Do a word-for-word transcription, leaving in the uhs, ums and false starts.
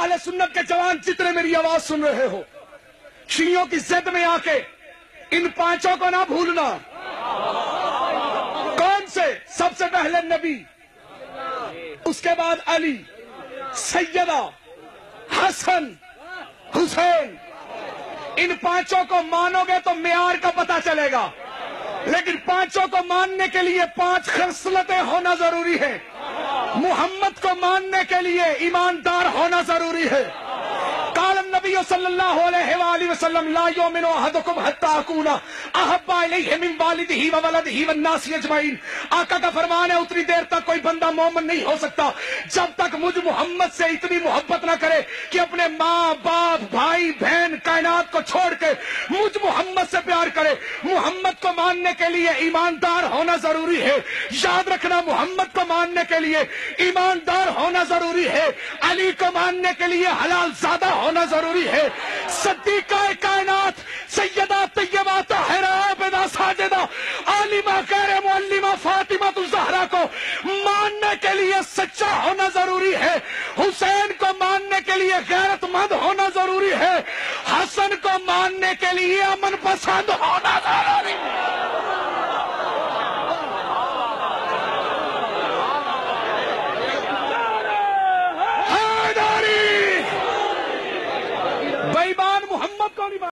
اہل سنت کے جوان جتنے میری آواز سن رہے ہو، شیعوں کی ضد میں آ کے ان پانچوں کو نہ بھولنا۔ کون سے؟ سب سے پہلے نبی، اس کے بعد علی، سیدہ، حسن، حسین۔ ان پانچوں کو مانو گے تو معیار کا پتہ چلے گا، لیکن پانچوں کو ماننے کے لیے پانچ خصلتیں ہونا ضروری ہے۔ محمد کو ماننے کے لیے ایماندار ہونا ضروری ہے۔ قال النبی صلی اللہ علیہ وآلہ وسلم لا یؤمن احدکم حتی اکون احب الیہ من والدہ وولدہ والناس اجمعین۔ آقا کا فرمان ہے اتنی دیر تک کوئی بندہ مومن نہیں ہو سکتا جب تک مجھ محمد سے اتنی محبت نہ کرے کہ اپنے ماں باپ بھائی بہن کائنات کو چھوڑ کے مجھ محمد سے پیار کرے۔ محمد کو ماننے کے لیے ایماندار ہونا ضروری ہے۔ یاد رکھنا، محمد کو ماننے کے لیے ایماندار ہونا ضروری ہے۔ علی کو ماننے کے لیے حلال زادہ ہونا ضروری ہے۔ صدیقہ کائنات سیدہ طیبہ طاہرہ عابدہ ساجدہ عالمہ غیر معلمہ فاطمہ الزہرا کو ماننے کے لیے سچا ہونا ضروری ہے۔ حسین کو ماننے کے لیے غیرت مند ہونا ضروری ہے۔ حسن کو ماننے کے لیے امن پسند ہونا ضروری ہے۔ بے ایمان محمد کو نہیں